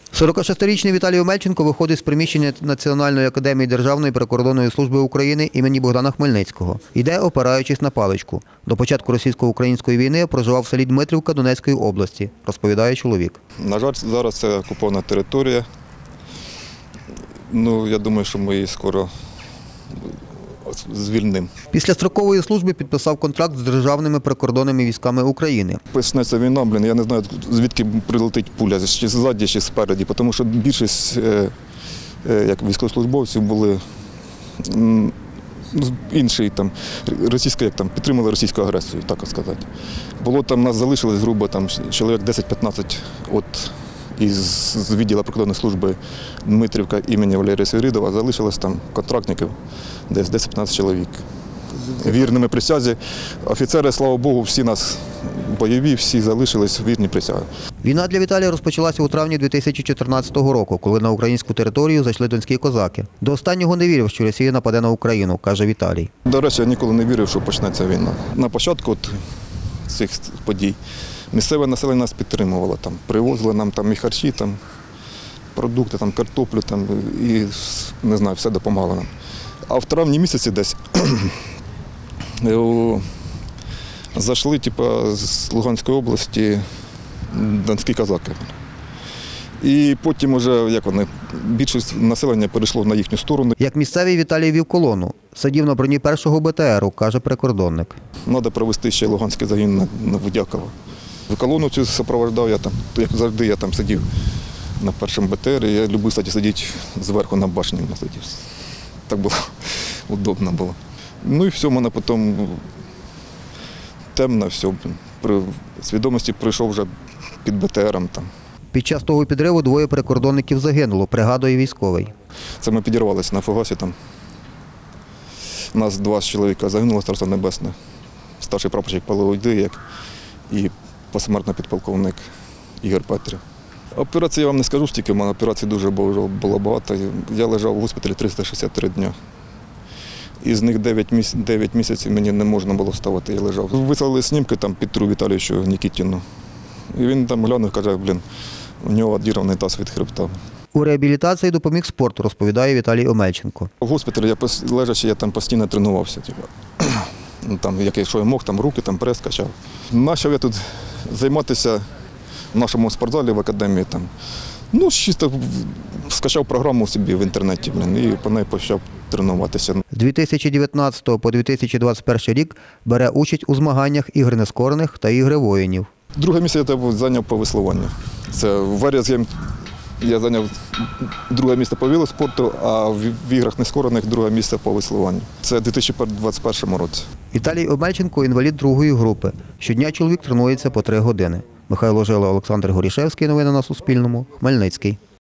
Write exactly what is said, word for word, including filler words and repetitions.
сорокашестирічний Віталій Омельченко виходить з приміщення Національної академії Державної прикордонної служби України імені Богдана Хмельницького. Йде, опираючись на паличку. До початку російсько-української війни проживав в селі Дмитрівка Донецької області, розповідає чоловік. На жаль, зараз це окупована територія. Ну, я думаю, що ми її скоро звільнимо. Після строкової служби підписав контракт з державними прикордонними військами України. Почнеться війна, блін, я не знаю, звідки прилетить пуля, чи ззаді, чи спереді, тому що більшість як військовослужбовців були інші, там, російська, як там, підтримали російську агресію, так сказати. Було там, нас залишилось грубо там, чоловік десять-п'ятнадцять от із відділу прикордонної служби Дмитрівка імені Валерія Свиридова, залишилось там контрактників десь десять-п'ятнадцять чоловік. Вірними присязі. Офіцери, слава Богу, всі нас бойові, всі залишились вірні присяги. Війна для Віталія розпочалася у травні дві тисячі чотирнадцятого року, коли на українську територію зайшли донські козаки. До останнього не вірив, що Росія нападе на Україну, каже Віталій. До речі, я ніколи не вірив, що почнеться війна. На початку от цих подій місцеве населення нас підтримувало. Там, привозили нам там, і харчі, там, продукти, там, картоплю там, і не знаю, все допомагало нам. А в травні місяці десь зайшли типу, з Луганської області донські козаки. І потім вже, як вони, більшість населення перейшло на їхню сторону. Як місцевий Віталій вів колону. Сидів на броні першого Б Т Ру, каже прикордонник. Треба провести ще Луганський загін на, на Водяково. Колону цю супроводжував я там, як завжди я там сидів на першому Б Т Р, я любив, кстати, сидіти зверху на башні. Так було удобно було. Ну і все, в мене потім темно, все. При свідомості прийшов вже під Б Т Ром там. Під час того підриву двоє прикордонників загинуло, пригадує військовий. Це ми підірвалися на фугасі там. У нас два чоловіка загинуло, Царство Небесне. Старший прапорщик Павло Войдик і посмертний підполковник Ігор Петрів. Операції я вам не скажу, тільки в мене операцій дуже було багато. Я лежав в госпіталі триста шістдесят три дні. Із них дев'ять місяців мені не можна було вставати, я лежав. Вислали знімки там Петру Віталійовичу Нікітіну. І він там глянув і каже, блін, у нього відірваний таз від хребта. У реабілітації допоміг спорт, розповідає Віталій Омельченко. В госпіталі я лежачи, я там постійно тренувався. Типу. Там, якщо я мог, там руки, там прес качав. Почав я тут займатися в нашому спортзалі в академії. Там. Ну, чисто скачав програму собі в інтернеті, блін, і по неї почав тренуватися. З дві тисячі дев'ятнадцятого по дві тисячі двадцять перший рік бере участь у змаганнях ігри нескорених та ігри воїнів. Друге місце я зайняв по веслуванню. Це в Вересні я зайняв друге місце по велоспорту, а в іграх нескорених друге місце по веслуванню. Це в дві тисячі двадцять першому році. Віталій Омельченко – інвалід другої групи. Щодня чоловік тренується по три години. Михайло Жила, Олександр Горішевський. Новини на Суспільному. Хмельницький.